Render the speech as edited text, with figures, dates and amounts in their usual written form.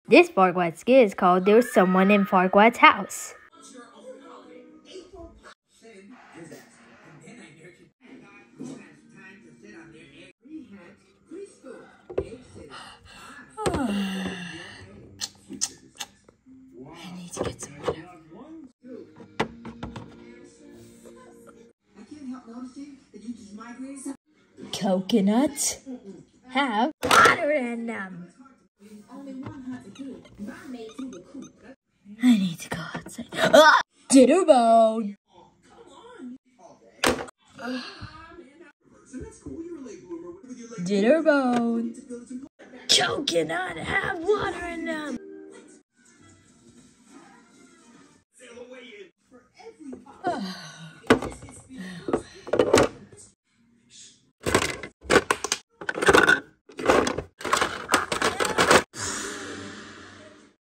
This Farquaad skit is called There's Someone in Farquaad's House. I need to get some water. Coconuts have water in them. I need to go outside. Ah! Jitterbone. Jitterbone. Coconut have water in them.